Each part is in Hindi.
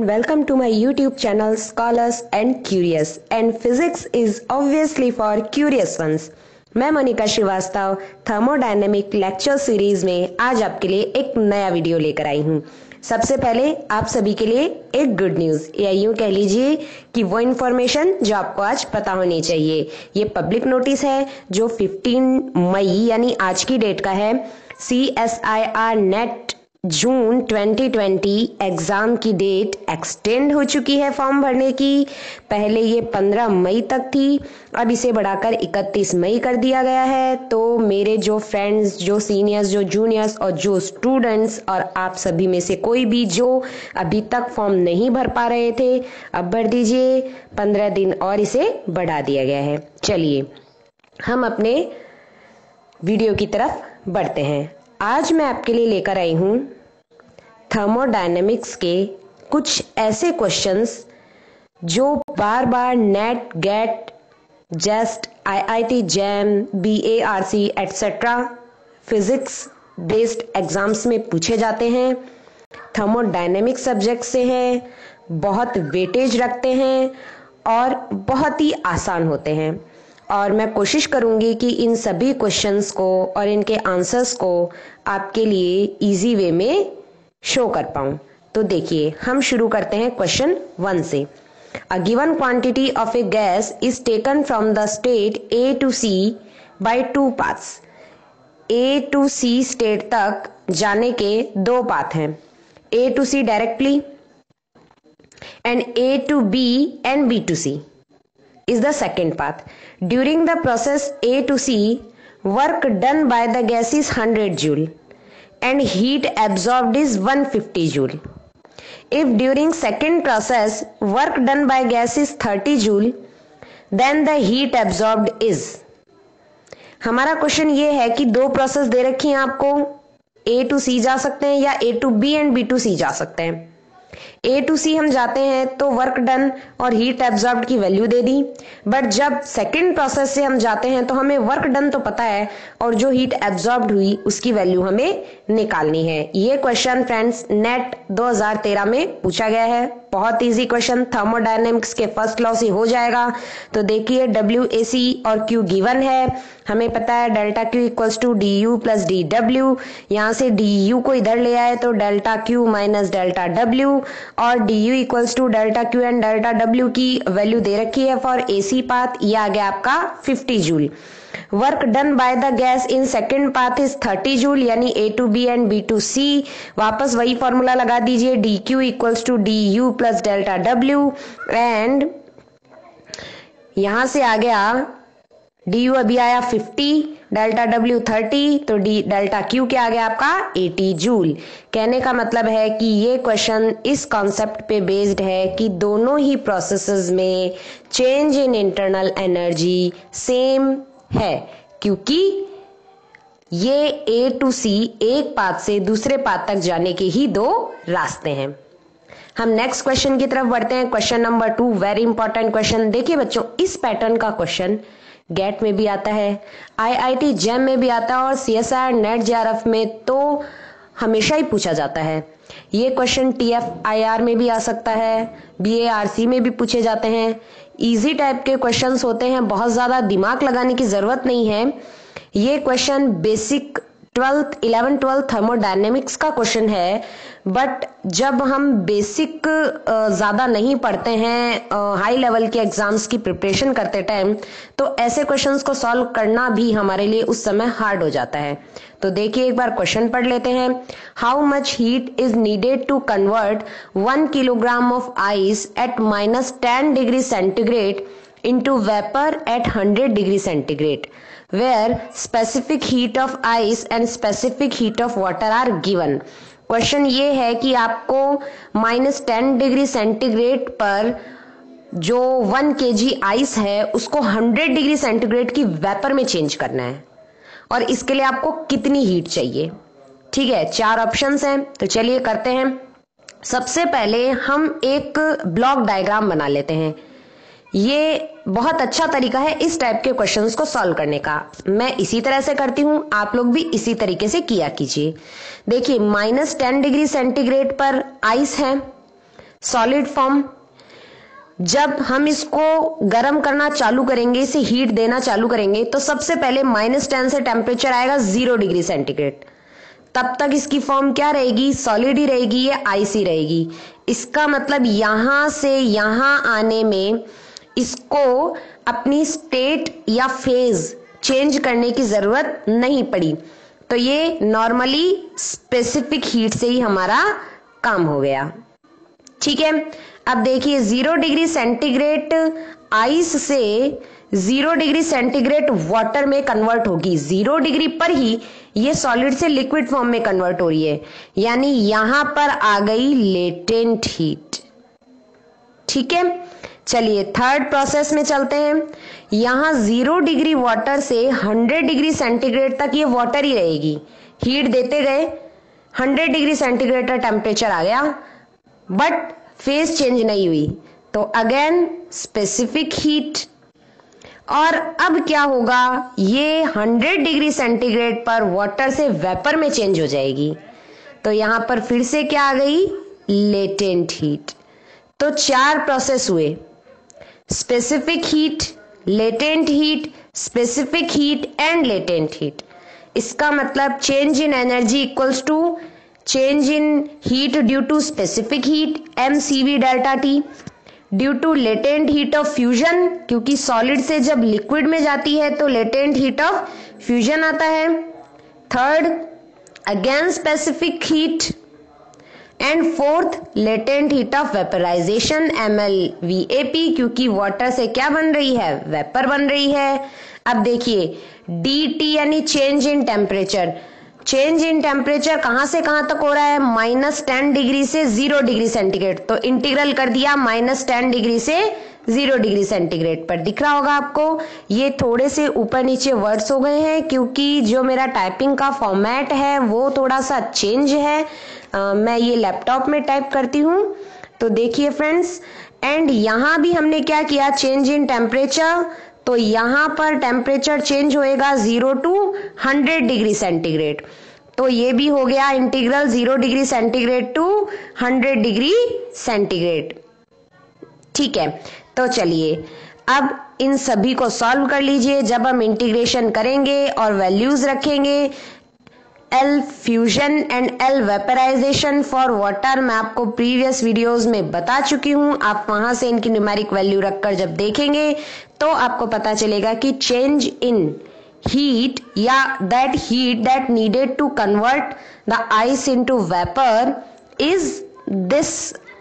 welcome to my YouTube channel Scholars and Curious, and physics is obviously for curious ones. मैं Monika Srivastava thermodynamic lecture series में आज आपके लिए एक नया वीडियो लेकर आई हूँ। सबसे पहले आप सभी के लिए एक गुड न्यूज, या यूं कह लीजिए कि वो इन्फॉर्मेशन जो आपको आज पता होनी चाहिए। ये पब्लिक नोटिस है जो 15 मई यानी आज की डेट का है। CSIR नेट जून 2020 एग्जाम की डेट एक्सटेंड हो चुकी है फॉर्म भरने की। पहले ये 15 मई तक थी, अब इसे बढ़ाकर 31 मई कर दिया गया है। तो मेरे जो फ्रेंड्स, जो सीनियर्स, जो जूनियर्स और जो स्टूडेंट्स और आप सभी में से कोई भी जो अभी तक फॉर्म नहीं भर पा रहे थे, अब भर दीजिए। 15 दिन और इसे बढ़ा दिया गया है। चलिए हम अपने वीडियो की तरफ बढ़ते हैं। आज मैं आपके लिए लेकर आई हूं थर्मोडायनेमिक्स के कुछ ऐसे क्वेश्चंस जो बार बार NET, GATE, JEST, IIT JAM, BARC etcetera physics based exams में पूछे जाते हैं। थर्मोडायनेमिक्स सब्जेक्ट से हैं, बहुत वेटेज रखते हैं और बहुत ही आसान होते हैं। और मैं कोशिश करूंगी कि इन सभी क्वेश्चंस को और इनके आंसर्स को आपके लिए इजी वे में शो कर पाऊं। तो देखिए हम शुरू करते हैं क्वेश्चन 1 से। A given quantity of a gas is taken from the state A to C by 2 paths. A to C state तक जाने के 2 पाथ हैं, A to C directly and A to B and B to C is the second path. During the process A to C, work done by the gas is 100 joule and heat absorbed is 150 joule. If during second process work done by gas is 30 joule, then the heat absorbed is. हमारा क्वेश्चन ये है कि 2 प्रोसेस दे रखी हैं आपको, A to C जा सकते हैं या A to B and B to C जा सकते हैं। A to C हम जाते हैं तो वर्क डन और हीट एब्जॉर्ब्ड की वैल्यू दे दी, बट जब सेकंड प्रोसेस से हम जाते हैं तो हमें वर्क डन तो पता है और जो हीट एब्जॉर्ब्ड हुई उसकी वैल्यू हमें निकालनी है। ये क्वेश्चन फ्रेंड्स नेट 2013 में पूछा गया है। बहुत इजी क्वेश्चन, थर्मोडायनेमिक्स के फर्स्ट लॉ से हो जाएगा। तो देखिए WAC और Q गिवन है, हमें पता है delta Q equals to DU plus DW। यहाँ से DU को इधर ले आए तो delta Q minus delta W, और DU equals to delta Q and delta W की वैल्यू दे रखी है फॉर AC पाथ। ये आ गया आपका 50 joule. Work done by the gas in second path is 30 joule, यानी A to B and B to C। वापस वही फॉर्मूला लगा दीजिए, DQ equals to DU plus delta W, and यहां से आ गया DU अभी आया 50, डेल्टा W 30, तो डेल्टा Q क्या आ गया आपका 80 जूल। कहने का मतलब है कि ये क्वेश्चन इस कॉन्सेप्ट पे बेस्ड है कि दोनों ही प्रोसेसेस में change in internal energy same है, क्योंकि ये A to C एक पाथ से दूसरे पाथ तक जाने के ही 2 रास्ते हैं। हम नेक्स्ट क्वेश्चन की तरफ बढ़ते हैं। Question number 2, very important question. देखिए बच्चों, इस पैटर्न का क्वेश्चन गेट में भी आता है, IIT जैम में भी आता है और CSIR नेट JRF में तो हमेशा ही पूछा जाता है। ये क्वेश्चन TFIR में भी आ सकता है, BARC में भी पूछे जाते हैं। इजी टाइप के क्वेश्चंस होते हैं, बहुत ज्यादा दिमाग लगाने की जरूरत नहीं है। ये question basic 11th 12th thermodynamics का क्वेश्चन है, बट जब हम बेसिक ज्यादा नहीं पढ़ते हैं हाई लेवल के एग्जाम्स की प्रिपरेशन करते टाइम, तो ऐसे क्वेश्चंस को सॉल्व करना भी हमारे लिए उस समय हार्ड हो जाता है। तो देखिए एक बार क्वेश्चन पढ़ लेते हैं। How much heat is needed to convert 1 kilogram of ice at -10 degree centigrade into vapor at 100 degree centigrade, where specific heat of ice and specific heat of water are given। Question ये है कि आपको -10 डिग्री सेंटीग्रेड पर जो 1 kg आइस है उसको 100 डिग्री सेंटीग्रेड की वेपर में चेंज करना है, और इसके लिए आपको कितनी हीट चाहिए। ठीक है, 4 ऑप्शंस हैं, तो चलिए करते हैं। सबसे पहले हम एक ब्लॉक डायग्राम बना लेते हैं। ये बहुत अच्छा तरीका है इस टाइप के क्वेश्चंस को सॉल्व करने का। मैं इसी तरह से करती हूं, आप लोग भी इसी तरीके से किया कीजिए। देखिए -10 डिग्री सेंटीग्रेड पर आइस है, सॉलिड फॉर्म, जब हम इसको गर्म करना चालू करेंगे, इसे हीट देना चालू करेंगे, तो सबसे पहले -10 से टेम्परेचर आएगा 0 डिग्री सेंटीग्रेड। तब तक इसकी फॉर्म क्या रहेगी, सॉलिड ही रहेगी, ये आइसी रहेगी। इसका मतलब यहां से यहां आने में इसको अपनी स्टेट या फेज चेंज करने की जरूरत नहीं पड़ी, तो ये नॉर्मली स्पेसिफिक हीट से ही हमारा काम हो गया। ठीक है, अब देखिए 0 डिग्री सेंटीग्रेड आइस से 0 डिग्री सेंटीग्रेड वाटर में कन्वर्ट होगी। 0 डिग्री पर ही ये सॉलिड से लिक्विड फॉर्म में कन्वर्ट हो रही है, यानी यहां पर आ गई लेटेंट हीट। ठीक है, चलिए थर्ड प्रोसेस में चलते हैं। यहां 0 डिग्री वाटर से 100 डिग्री सेंटीग्रेड तक ये वाटर ही रहेगी, हीट देते गए 100 डिग्री सेंटीग्रेड का टेम्परेचर आ गया, बट फेज चेंज नहीं हुई, तो अगेन स्पेसिफिक हीट। और अब क्या होगा, ये 100 डिग्री सेंटीग्रेड पर वाटर से वेपर में चेंज हो जाएगी, तो यहां पर फिर से क्या आ गई, लेटेंट हीट। तो 4 प्रोसेस हुए, specific heat, latent heat, specific heat and latent heat. इसका मतलब change in energy equals to change in heat due to specific heat mCv delta T, due to latent heat of fusion, क्योंकि सॉलिड से जब लिक्विड में जाती है तो लेटेंट हीट ऑफ फ्यूजन आता है। Third again specific heat, and fourth latent heat of vaporisation MLVAP, क्योंकि वाटर से क्या बन रही है, वेपर बन रही है। अब देखिए DT यानी change in temperature. Change in temperature कहां से कहां तक हो रहा है, -10 डिग्री से 0 डिग्री सेंटीग्रेड, तो इंटीग्रल कर दिया -10 डिग्री से 0 डिग्री सेंटीग्रेड पर। दिख रहा होगा आपको, ये थोड़े से ऊपर नीचे वर्ड्स हो गए हैं क्योंकि जो मेरा टाइपिंग का फॉर्मेट है वो थोड़ा सा चेंज है। मैं ये लैपटॉप में टाइप करती हूँ, तो देखिए फ्रेंड्स, एंड यहां भी हमने क्या किया, चेंज इन टेम्परेचर, तो यहां पर टेम्परेचर चेंज होएगा 0 टू 100 डिग्री सेंटीग्रेड, तो ये भी हो गया integral 0 degree centigrade to 100 degree centigrade. ठीक है, तो चलिए अब इन सभी को सॉल्व कर लीजिए। जब हम इंटीग्रेशन करेंगे और वैल्यूज रखेंगे, L fusion and L vaporisation for water मैं आपको प्रीवियस वीडियोस में बता चुकी हूं, आप वहां से इनकी न्यूमेरिक वैल्यू रखकर जब देखेंगे तो आपको पता चलेगा कि चेंज इन हीट या that heat that needed to convert the ice into vapour is this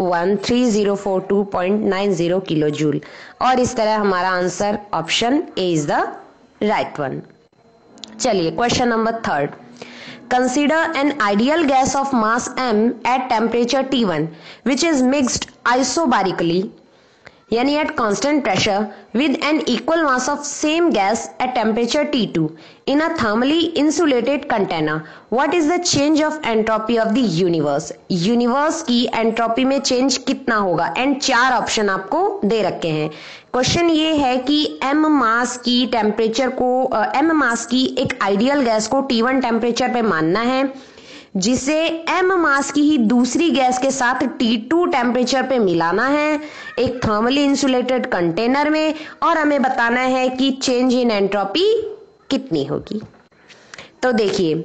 13042.90 kilo joule, और इस तरह हमारा answer option A is the right one. चलिए question number 3, consider an ideal gas of mass m at temperature T1 which is mixed isobarically यानी at constant pressure with an equal mass of same gas at temperature T2 in a thermally insulated container. What is the change of entropy of the universe? Universe की एंट्रोपी में चेंज कितना होगा, एंड 4 ऑप्शन आपको दे रखे हैं। क्वेश्चन ये है कि m मास की टेम्परेचर को m मास की एक आइडियल गैस को T1 टेम्परेचर पे मानना है, जिसे m मास की ही दूसरी गैस के साथ T2 टेम्परेचर पे मिलाना है एक थर्मली इंसुलेटेड कंटेनर में, और हमें बताना है कि चेंज इन एंट्रोपी कितनी होगी। तो देखिए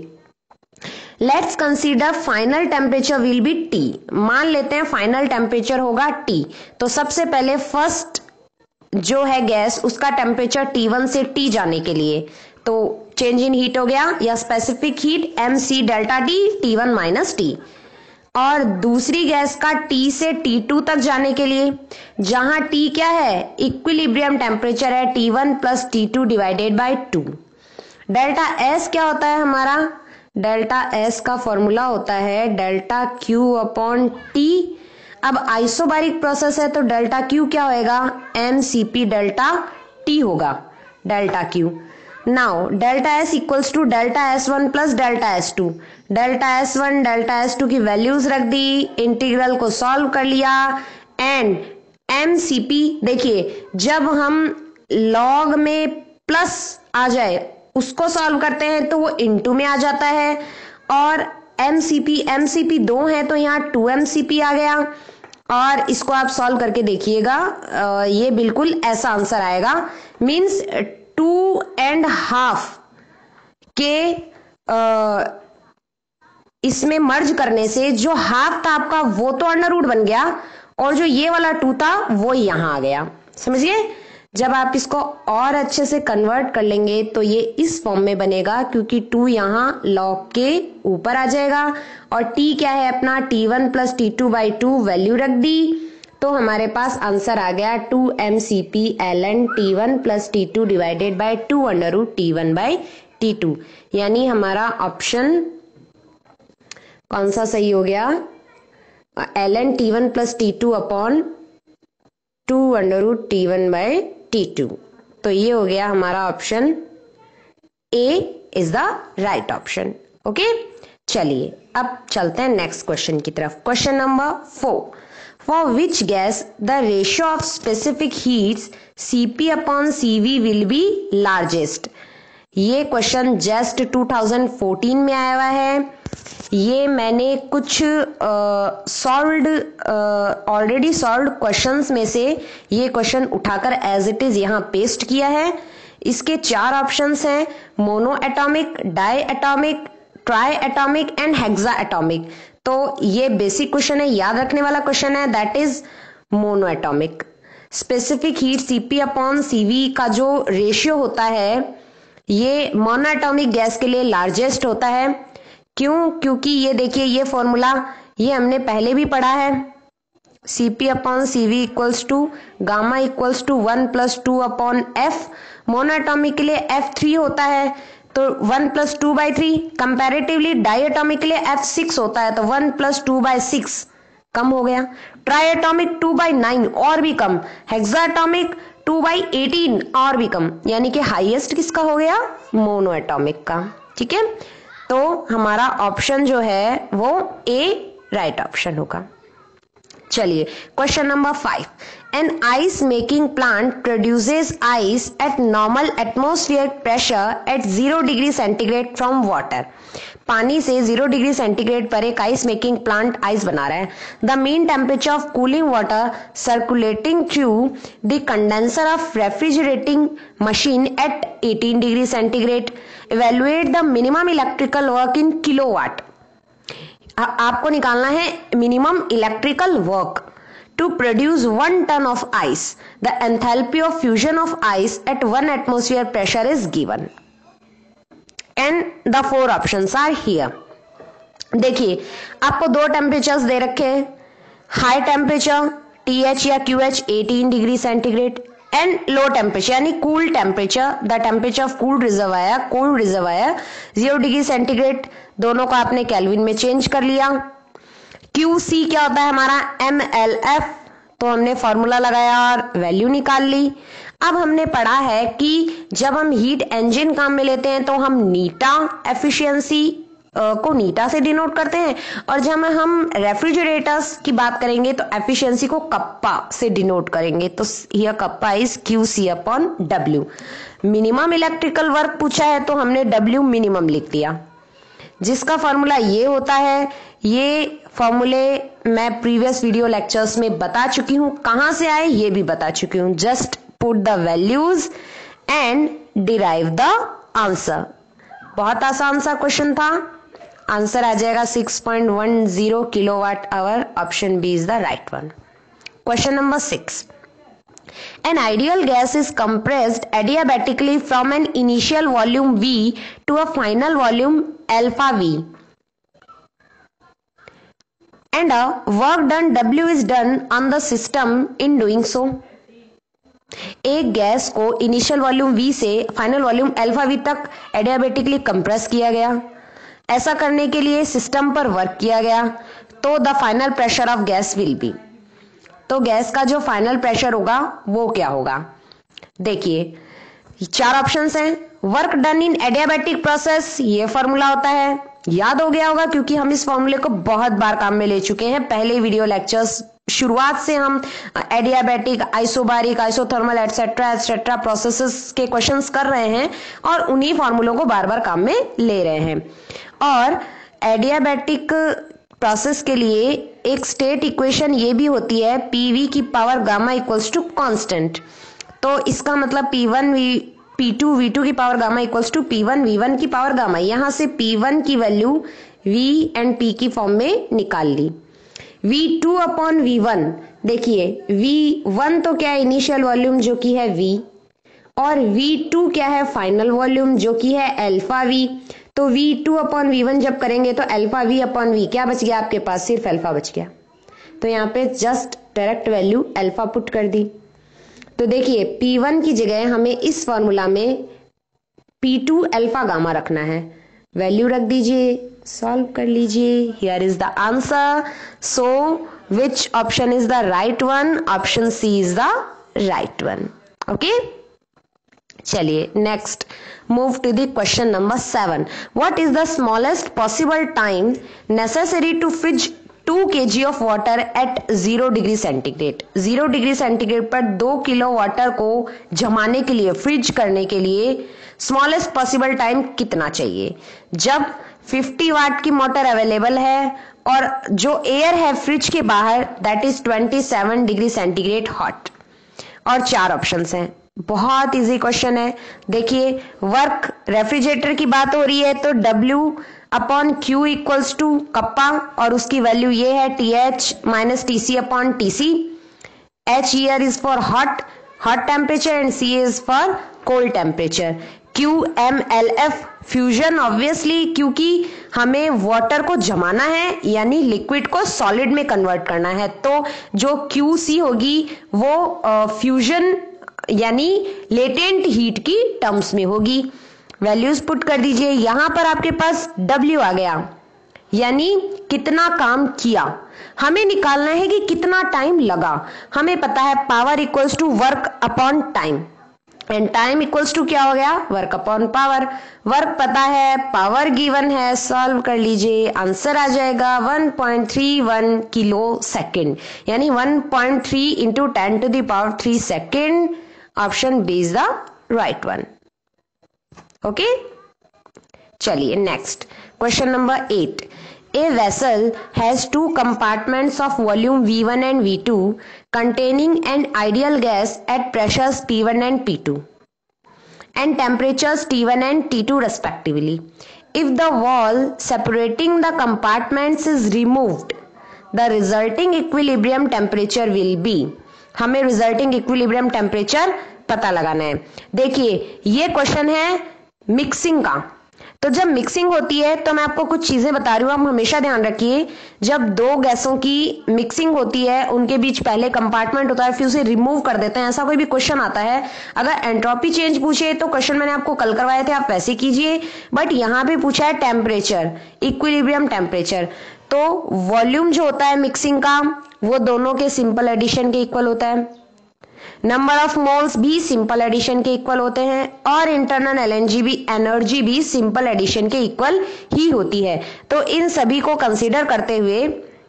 let's consider final temperature will be T। मान लेते हैं फाइनल टेम्परेचर होगा T, तो सबसे पहले फर्स्ट जो है गैस उसका टेम्परेचर T1 से T जाने के लिए तो चेंज इन हीट हो गया या specific heat mc delta T T1 minus T, और दूसरी गैस का T से T2 तक जाने के लिए जहां T क्या है, इक्विलिब्रियम टेम्परेचर है T1 plus T2 divided by 2। Delta S क्या होता है हमारा, डेल्टा S का फॉर्मूला होता है डेल्टा Q अपॉन T। अब आइसोबारिक प्रोसेस है तो डेल्टा Q क्या होएगा, mCp डेल्टा T होगा delta Q। Now delta S equals to delta S1 plus delta S2। Delta S1 delta S2 की वैल्यूज रख दी, इंटीग्रल को सॉल्व कर लिया, एंड mCp देखिए जब हम लॉग में प्लस आ जाए उसको सॉल्व करते हैं तो वो इनटू में आ जाता है, और mCp 2 है तो यहाँ 2 mCp आ गया, और इसको आप सॉल्व करके देखिएगा, ये बिल्कुल ऐसा आंसर आएगा। मीन्स 2.5 के इसमें मर्ज करने से जो हाफ था आपका वो तो अंडर रूट बन गया, और जो ये वाला 2 था वो यहां आ गया। समझिए, जब आप इसको और अच्छे से कन्वर्ट कर लेंगे तो ये इस फॉर्म में बनेगा, क्योंकि 2 यहां लॉग के ऊपर आ जाएगा, और t क्या है अपना t1 प्लस t2/2 वैल्यू रख दी, तो हमारे पास आंसर आ गया 2mcp ln t1 plus t2 divided by 2 under root t1/t2। यानी हमारा ऑप्शन कौन सा सही हो गया? ln t1 plus t2 upon 2 under root t1/t2। तो ये हो गया हमारा option A is the right option. Okay, चलिए अब चलते हैं नेक्स्ट क्वेश्चन की तरफ। Question number 4, for which gas the ratio of specific heats Cp upon Cv will be largest. ये क्वेश्चन जस्ट 2014 में आया हुआ है। ये मैंने कुछ ऑलरेडी सॉल्व्ड क्वेश्चंस में से ये क्वेश्चन उठाकर एज इट इज यहाँ पेस्ट किया है। इसके 4 ऑप्शंस हैं, monoatomic, diatomic, triatomic and hexaatomic. तो ये बेसिक क्वेश्चन है, याद रखने वाला क्वेश्चन है, that is monoatomic. Specific heat Cp upon Cv का जो रेशियो होता है ये मोनो एटॉमिक गैस के लिए लार्जेस्ट होता है। क्यों? क्योंकि ये देखिए, ये फॉर्मूला ये हमने पहले भी पढ़ा है, Cp upon Cv equals to gamma equals to 1 plus 2 upon F। Monoatomic के लिए F3 होता है तो 1 प्लस 2/3। कंपैरेटिवली डाई एटॉमिक के लिए F6 होता है तो 1 प्लस 2/6 कम हो गया। ट्राई एटॉमिक 2/9 और भी कम। हेक्सा एटॉमिक 2/18 और भी कम। यानी कि हाईएस्ट किसका हो गया? मोनो एटॉमिक का। ठीक है, तो हमारा ऑप्शन जो है वो ए राइट ऑप्शन होगा। चलिए question number 5, an ice making plant produces ice at normal atmosphere pressure at 0 degree centigrade from water. पानी से 0 डिग्री सेंटीग्रेड पर एक आइस मेकिंग प्लांट आइस बना रहा है। The mean temperature of cooling water circulating through the condenser of refrigerating machine at 18 degree centigrade. Evaluate the minimum electrical work in kilowatt. आपको निकालना है minimum electrical work to produce 1 ton of ice. The enthalpy of fusion of ice at 1 atmosphere pressure is given. And the 4 options are here. देखिए, आपको 2 टेम्परेचर्स दे रखे हैं, हाई टेम्परेचर TH या QH 18 degree centigrade and low temperature यानी cool temperature, the temperature of cooled reservoir 0 degree centigrade. दोनों को आपने केल्विन में चेंज कर लिया। QC क्या होता है हमारा? MLF। तो हमने फॉर्मूला लगाया और वैल्यू निकाल ली। अब हमने पढ़ा है कि जब हम हीट इंजन काम में लेते हैं तो हम नीटा एफिशिएंसी को नीटा से डिनोट करते हैं, और जब हम रेफ्रिजरेटर्स की बात करेंगे तो एफिशिएंसी को कप्पा से डिनोट करेंगे। तो here kappa is QC upon W। Minimum electrical work पूछा है तो हमने W मिनिमम लिख दिया, जिसका फॉर्मूला ये होता है। ये फॉर्मूले मैं प्रीवियस वीडियो लेक्चर्स में बता चुकी हूं, कहां से आए ये भी बता चुकी हूं। Just put the values and derive the answer. बहुत आसान सा क्वेश्चन था। आंसर आ जाएगा 6.10 kilowatt hour. Option B is the right one. Question number 6, an ideal gas is compressed adiabatically from an initial volume V to a final volume alpha V, and a work done W is done on the system in doing so. एक गैस को इनिशियल वॉल्यूम V से फाइनल वॉल्यूम अल्फा V तक एडियाबेटिकली कंप्रेस किया गया। ऐसा करने के लिए सिस्टम पर वर्क किया गया, तो the final pressure of gas will be. तो गैस का जो फाइनल प्रेशर होगा वो क्या होगा? देखिए 4 ऑप्शंस हैं। Work done in adiabatic process, ये फॉर्मूला होता है, याद हो गया होगा क्योंकि हम इस फॉर्मूले को बहुत बार काम में ले चुके हैं। पहले वीडियो लेक्चर्स शुरुआत से हम adiabatic, isobaric, isothermal etcetera etcetera processes के क्वेश्चंस कर रहे हैं और उन्हीं फॉर्मूलों को बार बार काम में ले रहे हैं। और एडियाबैटिक प्रोसेस के लिए एक स्टेट इक्वेशन ये भी होती है पीवी की power gamma equals to constant. तो इसका मतलब P2 V2 की power gamma equals to P1 V1 की पावर गामा। यहां से P1 की वैल्यू V एंड P की फॉर्म में निकाल ली। V2 अपॉन V1, देखिए V1 तो क्या है, इनिशियल वॉल्यूम जो कि है V, और V2 क्या है, फाइनल वॉल्यूम जो कि है अल्फा V। तो V2 अपॉन V1 जब करेंगे तो अल्फा V अपॉन V क्या बच गया आपके पास, सिर्फ अल्फा बच गया। तो यहाँ पे just direct value alpha put कर दी। तो देखिए P1 की जगह हमें इस फॉर्मूला में P2 अल्फा गामा रखना है, वैल्यू रख दीजिए, सॉल्व कर लीजिए। Here is the answer. So which option is the right one? Option C is the right one. Okay, चलिए next move to the question number 7। What is the smallest possible time necessary to freeze 2 kg of water at 0 degree centigrade? 0 degree centigrade पर 2 किलो वाटर को जमाने के लिए, फ्रिज करने के लिए स्मॉलेस्ट पॉसिबल टाइम कितना चाहिए? जब 50 वाट की मोटर अवेलेबल है और जो एयर है फ्रिज के बाहर that is 27 degree centigrade hot. और 4 ऑप्शंस हैं। बहुत इजी क्वेश्चन है। देखिए वर्क रेफ्रिजरेटर की बात हो रही है तो W upon Q equals to kappa, और उसकी वैल्यू ये है TH minus TC upon TC। H here is for hot temperature and C is for cold temperature। QMLF fusion obviously, क्योंकि हमें वाटर को जमाना है यानी लिक्विड को सॉलिड में कन्वर्ट करना है, तो जो QC होगी वो फ्यूजन यानी लेटेंट हीट की टर्म्स में होगी। वैल्यूज पुट कर दीजिए। यहां पर आपके पास W आ गया, यानी कितना काम किया। हमें निकालना है कि कितना टाइम लगा। हमें पता है power equals to work upon time, and time equals to क्या हो गया, वर्क अपॉन पावर। वर्क पता है, पावर गिवन है, सॉल्व कर लीजिए, आंसर आ जाएगा 1.31 किलो सेकेंड, यानी 1.3 into 10 to the power 3 second. Option B is the right one. Okay, चलिए next question number 8। A vessel has 2 compartments of volume V1 and V2 containing an ideal gas at pressures P1 and P2 and temperatures T1 and T2 respectively. If the wall separating the compartments is removed, the resulting equilibrium temperature will be। हमें resulting equilibrium temperature पता लगाना है। देखिए ये क्वेश्चन है मिक्सिंग का। तो जब मिक्सिंग होती है तो मैं आपको कुछ चीजें बता रही हूं, आप हमेशा ध्यान रखिए। जब 2 गैसों की मिक्सिंग होती है उनके बीच पहले कंपार्टमेंट होता है, फिर उसे रिमूव कर देते हैं। ऐसा कोई भी क्वेश्चन आता है, अगर एंट्रोपी चेंज पूछे तो क्वेश्चन मैंने आपको कल करवाए थे, आप वैसे कीजिए। बट यहां पे पूछा है टेम्परेचर, इक्विलिब्रियम टेम्परेचर। तो वॉल्यूम जो होता है मिक्सिंग का वो दोनों के सिंपल एडिशन के इक्वल होता है। नंबर ऑफ मोल्स भी सिंपल एडिशन के इक्वल होते हैं, और इंटरनल एनर्जी भी सिंपल एडिशन के इक्वल ही होती है। तो इन सभी को कंसीडर करते हुए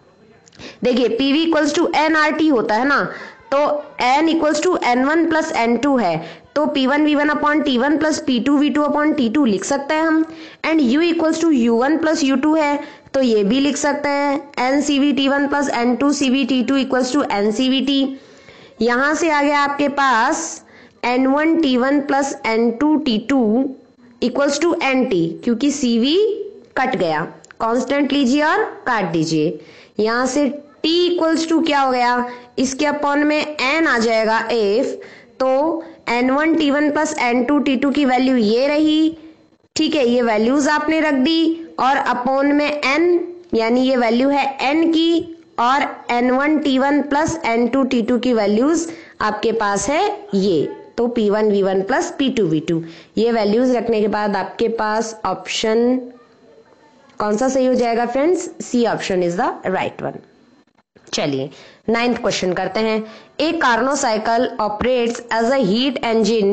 देखिए PV इक्वल्स टू nRT होता है ना, तो N equals to N1 plus N2 है, तो P1 V1 upon T1 plus P2 V2 upon T2 लिख सकते हैं हम। And U equals to U1 plus U2 है, तो ये भी लिख सकते हैं NCV T1 plus N2 CV T2 equals to NCVT। यहां से आ गया आपके पास N1 T1 plus N2 T2 equals to NT, क्योंकि CV कट गया, कांस्टेंट लीजिए और काट दीजिए। यहां से T इक्वल्स टू क्या हो गया, इसके अपॉन में N आ जाएगा F, तो N1 T1 plus N2 T2 की वैल्यू ये रही। ठीक है, ये वैल्यूज आपने रख दी, और अपॉन में N यानी ये वैल्यू है N की, और N1 T1 plus N2 T2 की वैल्यूज आपके पास है ये, तो P1 V1 plus P2 V2। ये वैल्यूज रखने के बाद आपके पास ऑप्शन कौन सा सही हो जाएगा friends? C option is the right one. चलिए 9th क्वेश्चन करते हैं। A Carnot cycle operates as a heat engine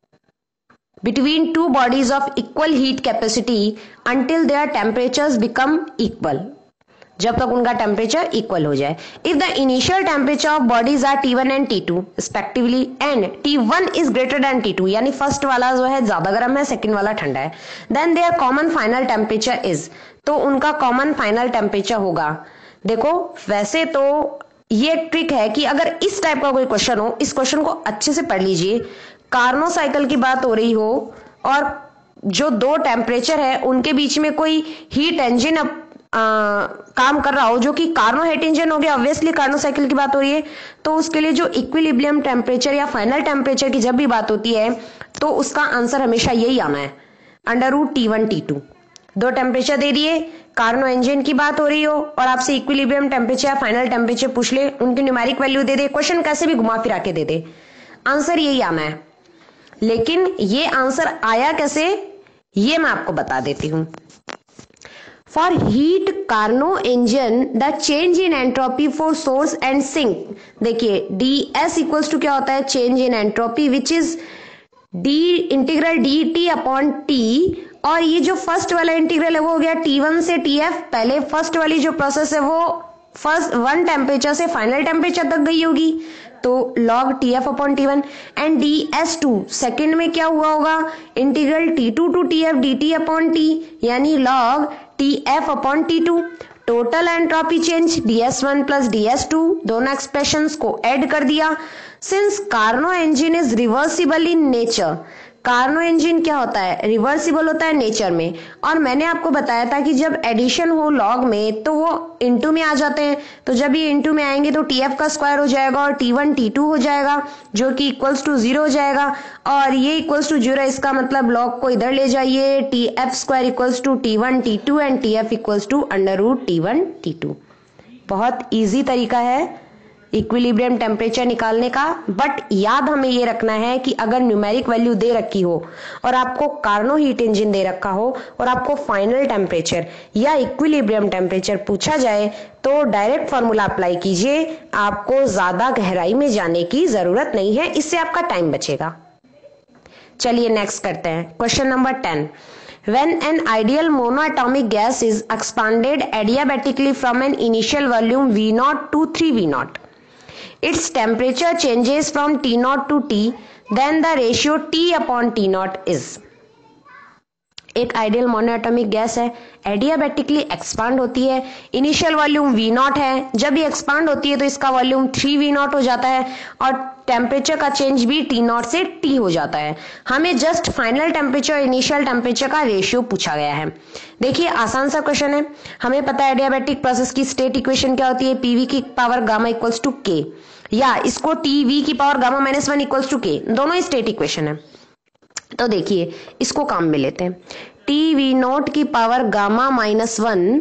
between 2 bodies of equal heat capacity until their temperatures become equal। जब तक उनका टेम्परेचर इक्वल हो जाए। If the initial temperature of bodies are T1 and T2 respectively and T1 is greater than T2, यानी फर्स्ट वाला जो है ज्यादा गर्म है, सेकंड वाला ठंडा है, then there common final temperature is, तो उनका कॉमन फाइनल टेम्परेचर होगा। देखो वैसे तो ये ट्रिक है कि अगर इस टाइप का कोई क्वेश्चन हो, इस क्वेश्चन को अच्छे से पढ़ लीजिए। कार्नो साइकिल की बात हो रही हो और जो दो टेम्परेचर है उनके बीच में कोई हीट इंजन काम कर रहा हो, जो कि कार्नो हीट इंजन हो गया, ऑब्वियसली कार्नो साइकिल की बात हो रही है, तो उसके लिए जो इक्विलिब्रियम टेम्परेचर या फाइनल टेम्परेचर की जब भी बात होती है तो उसका आंसर हमेशा यही आना है, √T1 T2। दो टेम्परेचर दे दिए, कार्नो इंजन की बात हो रही हो और आपसे इक्विलिब्रियम टेम्परेचर या फाइनल टेम्परेचर पूछ ले, उनकी न्यूमेरिक वैल्यू दे दे, क्वेश्चन कैसे भी घुमा फिरा के दे दे, आंसर यही आना है। लेकिन ये आंसर आया कैसे, ये मैं आपको बता देती हूं। For heat Carnot engine the change in entropy for source and sink, देखिए ds इक्वल्स टू क्या होता है, change in entropy which is integral dt upon t, और ये जो फर्स्ट वाला इंटीग्रल है वो हो गया T1 से Tf। पहले फर्स्ट वाली जो प्रोसेस है वो फर्स्ट वन टेम्परेचर से फाइनल टेम्परेचर तक गई होगी, तो log Tf upon T1 and ds2 second में क्या हुआ होगा, integral T2 to Tf dt upon t, यानी log Tf upon T2। Total entropy change ds1 plus ds2, दोनों एक्सप्रेशंस को ऐड कर दिया। Since Carnot engine is reversible in nature, Carnot engine क्या होता है, रिवर्सिबल होता है नेचर में, और मैंने आपको बताया था कि जब एडिशन हो लॉग में तो वो इनटू में आ जाते हैं, तो जब ये इनटू में आएंगे तो Tf का स्क्वायर हो जाएगा और T1 T2 हो जाएगा जो कि इक्वल्स टू 0 हो जाएगा, और ये इक्वल्स टू 0, इसका मतलब लॉग को इधर ले जाइए, Tf square equals to T1 T2 and Tf equals to √T1 T2। बहुत इजी तरीका है इक्विलिब्रियम टेम्परेचर निकालने का, बट याद हमें ये रखना है कि अगर न्यूमेरिक वैल्यू दे रखी हो और आपको कार्नो हीट इंजन दे रखा हो और आपको फाइनल टेम्परेचर या इक्विलिब्रियम टेम्परेचर पूछा जाए तो डायरेक्ट फॉर्मूला अप्लाई कीजिए, आपको ज्यादा गहराई में जाने की जरूरत नहीं है, इससे आपका टाइम बचेगा। चलिए नेक्स्ट करते हैं, question number 10। When an ideal monoatomic gas is expanded adiabatically from an initial volume V0 to 3V0, its temperature changes from T0 to T, then the ratio T upon T0 is। एक आइडियल मोनोएटॉमिक गैस है, एडियाबैटिकली एक्सपांड होती है, इनिशियल वॉल्यूम V0 है, जब ये एक्सपांड होती है तो इसका वॉल्यूम 3V0 हो जाता है और टेम्परेचर का चेंज भी T0 से T हो जाता है। हमें just final temperature initial temperature का रेशियो पूछा गया है। देखिए आसान सा क्वेश्चन है, हमें पता है एडियाबैटिक प्रोसेस की स्टेट इक्वेशन क्या होती है, PV की power gamma equals to K, या इसको TV की power gamma -1 equals to K, दोनों ही स्टेट इक्वेशन है। तो देखिए इसको काम में लेते हैं, TV0 की पावर गामा -1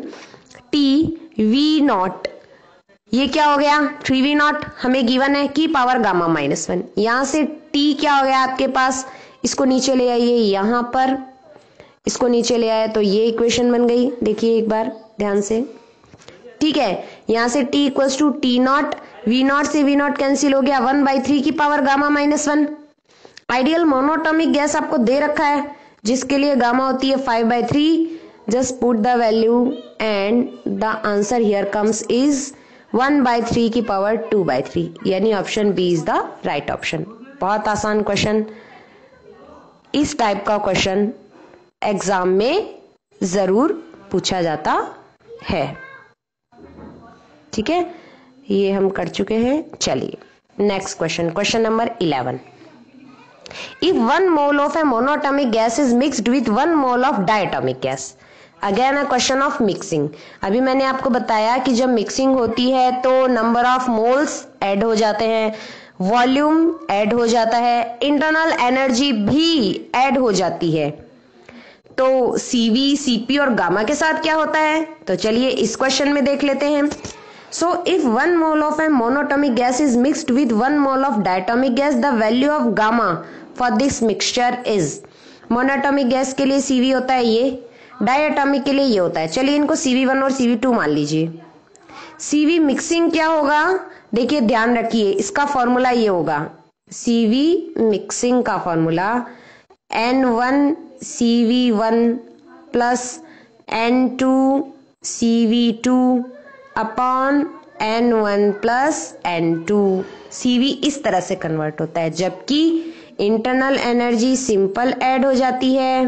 TV0, ये क्या हो गया 3V0, हमें गिवन है की पावर गामा -1, यहां से T क्या हो गया आपके पास, इसको नीचे ले आइए, यहां पर इसको नीचे ले आए तो ये इक्वेशन बन गई, देखिए एक बार ध्यान से, ठीक है। यहां से T equals to T0, V0 से V0 कैंसिल हो गया, 1/3 की power gamma -1। Ideal monatomic gas आपको दे रखा है जिसके लिए गामा होती है 5/3, just put the value and the answer here comes is 1/3 की पावर 2/3, यानी option B is the right option. बहुत आसान क्वेश्चन, इस टाइप का क्वेश्चन एग्जाम में जरूर पूछा जाता है, ठीक है, ये हम कर चुके हैं। चलिए next question, question number 11। If 1 mole of a monoatomic gas is mixed with 1 mole of diatomic gas, again a question of mixing. अभी मैंने आपको बताया कि जब मिक्सिंग होती है तो नंबर ऑफ मोल्स ऐड हो जाते हैं, वॉल्यूम ऐड हो जाता है, इंटरनल एनर्जी भी ऐड हो जाती है। तो CV, CP और गामा के साथ क्या होता है, तो चलिए इस क्वेश्चन में देख लेते हैं। So if 1 mole of a monatomic gas is mixed with 1 mole of diatomic gas, the value of gamma for this mixture is, monatomic gas के लिए CV होता है ये, डायटॉमिक के लिए ये होता है। चलिए इनको CV1 और CV2 मान लीजिए। CV मिक्सिंग क्या होगा, देखिए ध्यान रखिए, इसका फॉर्मूला ये होगा, CV मिक्सिंग का formula N1 CV1 plus N2 CV2 upon N1 plus N2। CV इस तरह से कन्वर्ट होता है, जबकि इंटरनल एनर्जी सिंपल ऐड हो जाती है,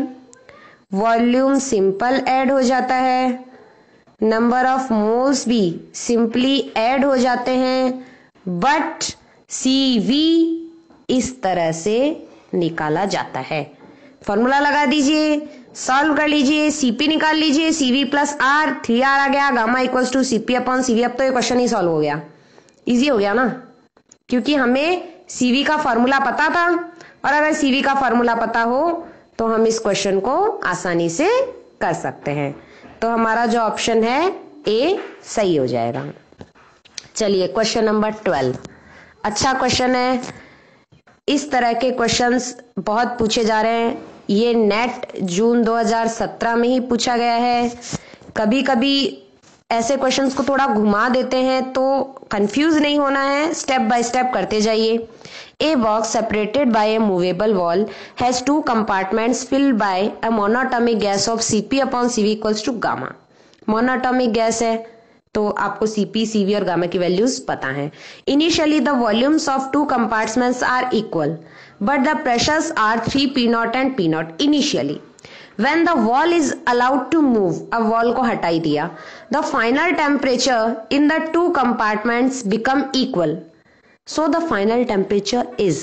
वॉल्यूम सिंपल ऐड हो जाता है, नंबर ऑफ मोल्स भी सिंपली ऐड हो जाते हैं, बट CV इस तरह से निकाला जाता है। फॉर्मूला लगा दीजिए, सॉल्व कर लीजिए, CP निकाल लीजिए, CV प्लस R, 3R आ गया, gamma equals to CP upon CV। अब तो ये क्वेश्चन ही सॉल्व हो गया, इजी हो गया ना, क्योंकि हमें CV का फॉर्मूला पता था, और अगर CV का फॉर्मूला पता हो तो हम इस क्वेश्चन को आसानी से कर सकते हैं। तो हमारा जो ऑप्शन है ए सही हो जाएगा। चलिए क्वेश्चन नंबर 12, अच्छा क्वेश्चन है। इस तरह के क्वेश्चंस बहुत पूछे जा रहे हैं। ये नेट जून 2017 में ही पूछा गया है। कभी कभी ऐसे क्वेश्चंस को थोड़ा घुमा देते हैं, तो कंफ्यूज नहीं होना है, स्टेप बाय स्टेप करते जाइए। A box separated by a movable wall has two compartments filled by a monatomic gas of Cp upon Cv equals to gamma। Monatomic gas है तो आपको Cp, Cv और गामा की वैल्यूज पता है। Initially the volumes of two compartments are equal but the pressures are 3 P0 and P0 initially. When the wall is allowed to move, अब वॉल को हटाई दिया, the final temperature in the two compartments become equal, so the final temperature is।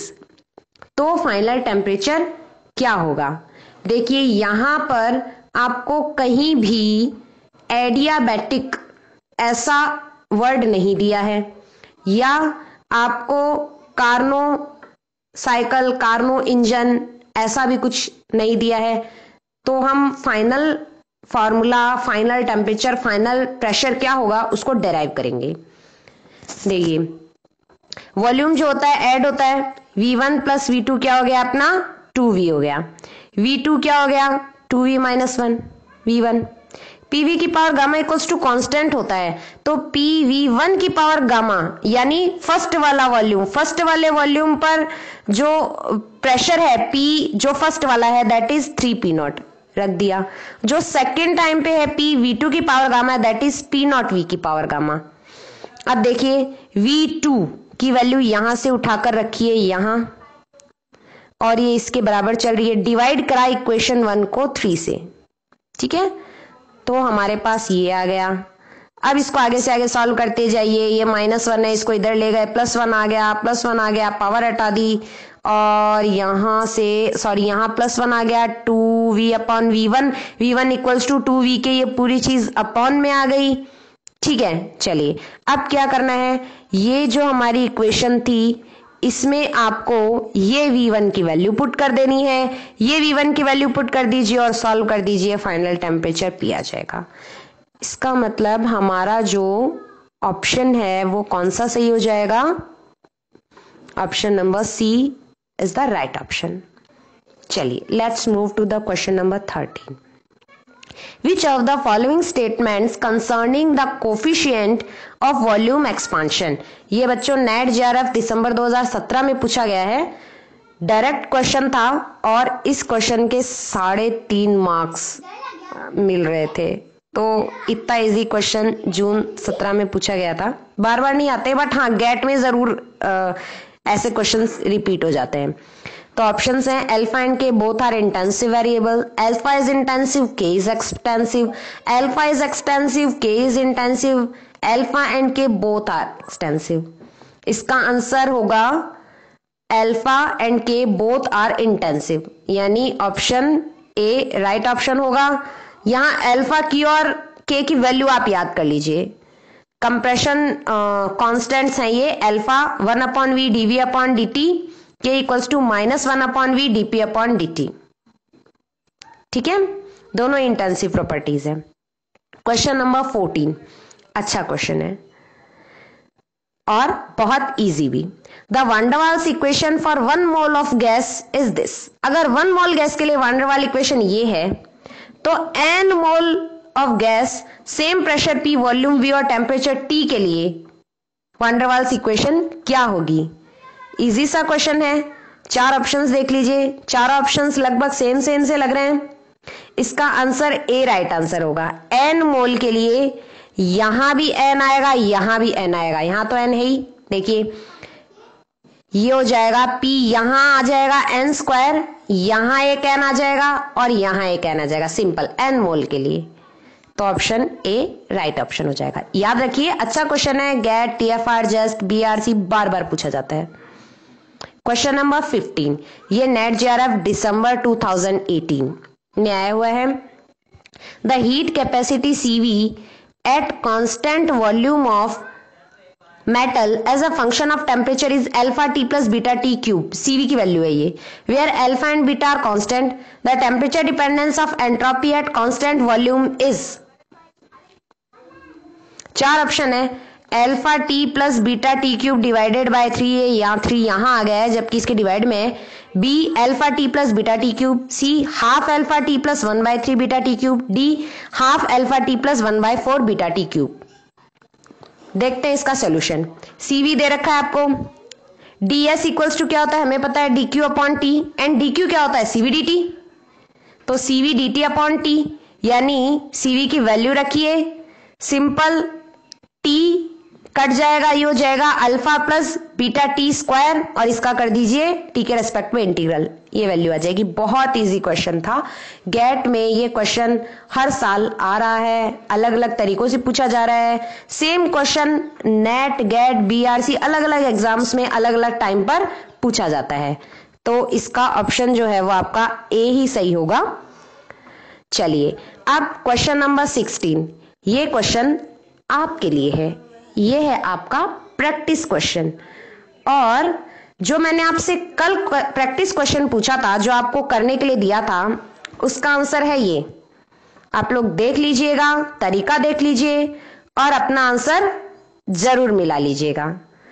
तो फाइनल टेम्परेचर क्या होगा? देखिए यहां पर आपको कहीं भी एडियाबैटिक ऐसा वर्ड नहीं दिया है, या आपको कार्नो साइकिल, कार्नो इंजन ऐसा भी कुछ नहीं दिया है। तो हम final formula, final temperature, final pressure क्या होगा उसको डेराइव करेंगे। देखिए वॉल्यूम जो होता है ऐड होता है, V1 प्लस V2 क्या हो गया अपना 2V हो गया, V2 क्या हो गया 2V माइनस 1 V1। PV की power gamma equals to constant होता है, तो PV1 की पावर गामा यानी फर्स्ट वाला वॉल्यूम, फर्स्ट वाले वॉल्यूम पर जो प्रेशर है P जो फर्स्ट वाला है दैट इज 3P0 रख दिया। जो सेकेंड टाइम पे है PV2 की power gamma that is P0V की पावर गामा। अब देखिए V2 की वैल्यू यहां से उठाकर रखिए यहां, और ये इसके बराबर चल रही है। डिवाइड करा इक्वेशन 1 को 3 से, ठीक है, तो हमारे पास ये आ गया। अब इसको आगे से आगे सॉल्व करते जाइए। ये -1 है, इसको इधर ले गए, +1 आ गया, +1 आ गया, पावर हटा दी, और यहां से सॉरी यहां +1 आ गया, 2V upon V1, V1 equals to 2V के, ये पूरी चीज अपॉन में आ गई। ठीक है, चलिए अब क्या करना है, ये जो हमारी इक्वेशन थी इसमें आपको ये V1 की वैल्यू पुट कर देनी है, ये V1 की वैल्यू पुट कर दीजिए और सॉल्व कर दीजिए, फाइनल टेम्परेचर P आ जाएगा। इसका मतलब हमारा जो ऑप्शन है वो कौन सा सही हो जाएगा? Option number C is the right option. चलिए let's move to the question number 13। Which of the following statements concerning the coefficient of volume expansion? ये बच्चों नेट JRF दिसंबर 2017 में पूछा गया है, डायरेक्ट क्वेश्चन था, और इस क्वेश्चन के 3.5 मार्क्स मिल रहे थे। तो इतना इजी क्वेश्चन जून 17 में पूछा गया था, बार बार नहीं आते, बट हाँ गेट में जरूर ऐसे क्वेश्चंस रिपीट हो जाते हैं। तो ऑप्शंस हैं alpha and K both are intensive variable, alpha is intensive, K is extensive, alpha is extensive, K is intensive, alpha and K both are extensive. इसका आंसर होगा alpha and K both are intensive, यानी ऑप्शन ए राइट ऑप्शन होगा। यहां अल्फा की और के की वैल्यू आप याद कर लीजिए, कंप्रेशन कॉन्स्टेंट्स हैं ये। Alpha 1/v dv upon dt, K equals to -1/v dp upon dt। ठीक है, दोनों इंटेंसिव प्रॉपर्टीज है। क्वेश्चन नंबर 14 अच्छा क्वेश्चन है और बहुत इजी भी। The van der Waals equation for 1 mole of gas is this. अगर 1 मोल गैस के लिए वान डेर वाल इक्वेशन ये है, तो n mole of gas same pressure P, volume V और टेम्परेचर T के लिए वान डेर वाल्स इक्वेशन क्या होगी? इजी सा क्वेश्चन है, 4 ऑप्शंस देख लीजिए, 4 ऑप्शंस लगभग सेम से लग रहे हैं। इसका आंसर ए राइट आंसर होगा। n मोल के लिए यहां भी n आएगा, यहां भी n आएगा, यहां तो n है ही। देखिए ये हो जाएगा p, यहां आ जाएगा n स्क्वायर, यहां एक n आ जाएगा और यहां एक n आ जाएगा, सिंपल n मोल के लिए। तो ऑप्शन ए राइट ऑप्शन हो जाएगा। याद रखिए अच्छा क्वेश्चन है, गेट, टीएफआर, जस्ट, बीआरसी बार बार पूछा जाता है। क्वेश्चन नंबर 15, ये नेट जेआरएफ दिसंबर 2018 में आया हुआ है। The heat capacity CV at constant volume of metal as a function of temperature is alpha T plus beta T cube. CV की वैल्यू है ये, where alpha and beta are constant, the temperature dependence of entropy at constant volume is. चार ऑप्शन है, alpha T plus beta T cube divided by 3, या 3 यहां आ गया है जबकि इसके डिवाइड में है। B alpha T plus beta T cube, C half alpha T plus 1/3 beta T cube, D half alpha T plus 1/4 beta T cube. देखते हैं इसका सोल्यूशन। सीवी दे रखा है आपको, ds इक्वल्स टू क्या होता है हमें पता है, dq upon T, and dq क्या होता है, सीवी dt। तो सीवी dt अपॉन टी, यानी सीवी की वैल्यू रखिए, सिंपल t कट जाएगा, ये हो जाएगा alpha plus beta T square, और इसका कर दीजिए t के रेस्पेक्ट में इंटीग्रल, ये वैल्यू आ जाएगी। बहुत इजी क्वेश्चन था, गेट में ये क्वेश्चन हर साल आ रहा है, अलग अलग तरीकों से पूछा जा रहा है। Same question NET, GATE, BARC अलग अलग एग्जाम्स में अलग अलग टाइम पर पूछा जाता है। तो इसका ऑप्शन जो है वो आपका ए ही सही होगा। चलिए अब क्वेश्चन नंबर 16, ये क्वेश्चन आपके लिए है, ये है आपका प्रैक्टिस क्वेश्चन। और जो मैंने आपसे कल प्रैक्टिस क्वेश्चन पूछा था, जो आपको करने के लिए दिया था, उसका आंसर है ये। आप लोग देख लीजिएगा, तरीका देख लीजिए और अपना आंसर जरूर मिला लीजिएगा।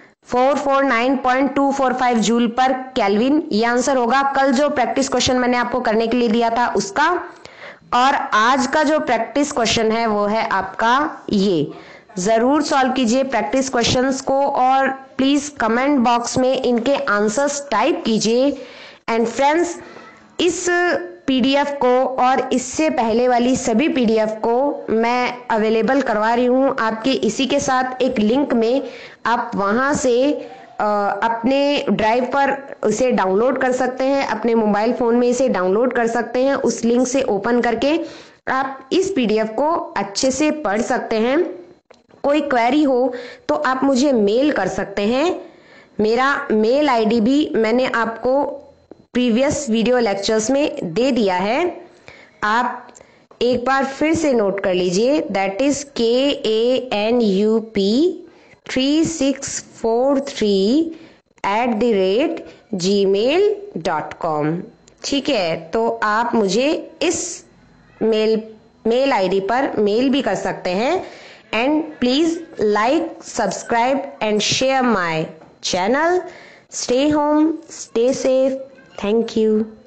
449.245 जूल पर केल्विन, ये आंसर होगा कल जो प्रैक्टिस क्वेश्चन मैंने आपको करने के लिए दिया था उसका। और आज का जो प्रैक्टिस क्वेश्चन है वो है आपका ये। जरूर सॉल्व कीजिए प्रैक्टिस क्वेश्चंस को और प्लीज कमेंट बॉक्स में इनके आंसर्स टाइप कीजिए। एंड फ्रेंड्स, इस पीडीएफ को और इससे पहले वाली सभी पीडीएफ को मैं अवेलेबल करवा रही हूं आपके इसी के साथ एक लिंक में। आप वहां से अपने ड्राइव पर उसे डाउनलोड कर सकते हैं, अपने मोबाइल फोन में इसे डाउनलोड कर सकते हैं। उस लिंक से ओपन करके आप इस पीडीएफ को अच्छे से पढ़ सकते हैं। कोई क्वेरी हो तो आप मुझे मेल कर सकते हैं। मेरा मेल आईडी भी मैंने आपको प्रीवियस वीडियो लेक्चर्स में दे दिया है, आप एक बार फिर से नोट कर लीजिए। That is kanup3643@gmail.com। ठीक है, तो आप मुझे इस मेल आईडी पर मेल भी कर सकते हैं। And please like, subscribe and share my channel. Stay home, stay safe. Thank you.